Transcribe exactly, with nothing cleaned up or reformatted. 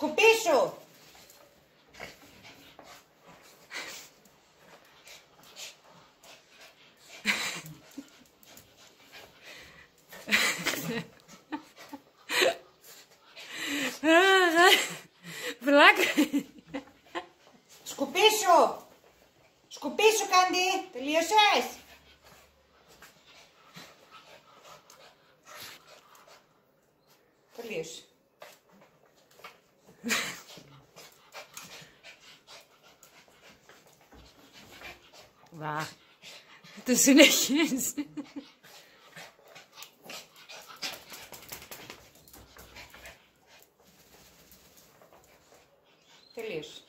Σκουπίσου! Βλάκα. Σκουπίσου! Σκουπίσου, Κάντι! Τελείωσες! Τελείωσε. Βα. Το συνεχίζει. Τελείωσε.